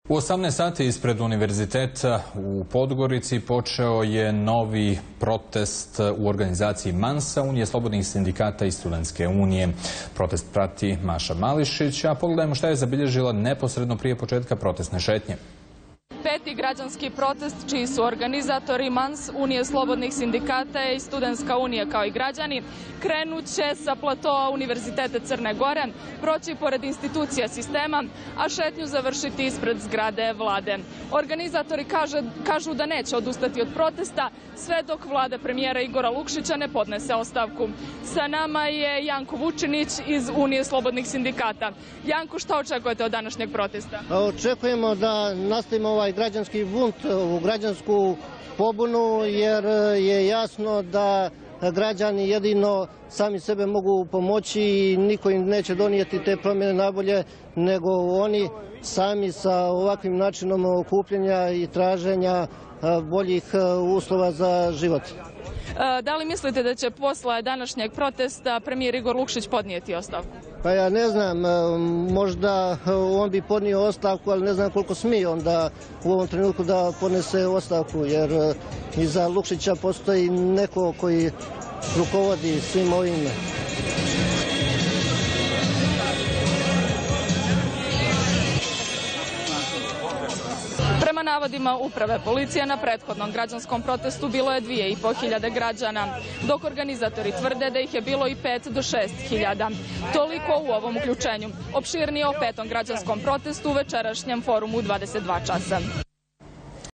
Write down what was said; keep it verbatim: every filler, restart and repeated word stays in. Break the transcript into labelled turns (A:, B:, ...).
A: U osamnaest sati ispred univerziteta u Podgorici počeo je novi protest u organizaciji Mansa, Unije slobodnih sindikata i Studentske unije. Protest prati Maša Mališić, a pogledajmo šta je zabilježila neposredno prije početka protestne šetnje.
B: Peti građanski protest, čiji su organizatori Mans, Unije slobodnih sindikata i Studentska unija kao i građani, krenut će sa platoa Univerziteta Crne Gore, proći pored institucija sistema, a šetnju završiti ispred zgrade vlade. Organizatori kaže, kažu da neće odustati od protesta sve dok vlada premijera Igora Lukšića ne podnese ostavku. Sa nama je Janko Vučinić iz Unije slobodnih sindikata. Janko, šta očekujete od današnjeg protesta?
C: Očekujemo da nastavimo ovaj građanski bunt, ovu građansku pobunu, jer je jasno da građani jedino sami sebe mogu pomoći i niko im neće donijeti te promjene najbolje nego oni sami sa ovakvim načinom okupljanja i traženja boljih uslova za život.
B: Da li mislite da će posle današnjeg protesta premijer Igor Lukšić podnijeti ostavku?
C: Pa ja ne znam, možda on bi podnio ostavku, ali ne znam koliko smije onda u ovom trenutku da podnese ostavku, jer iza Lukšića postoji neko koji rukovodi svim ovim.
B: Prema navodima uprave policije, na prethodnom građanskom protestu bilo je dvije i po hiljade građana, dok organizatori tvrde da ih je bilo i pet do šest hiljada. Toliko u ovom uključenju. Opširnije o petom građanskom protestu u večerašnjem forumu u dvadeset dva časa.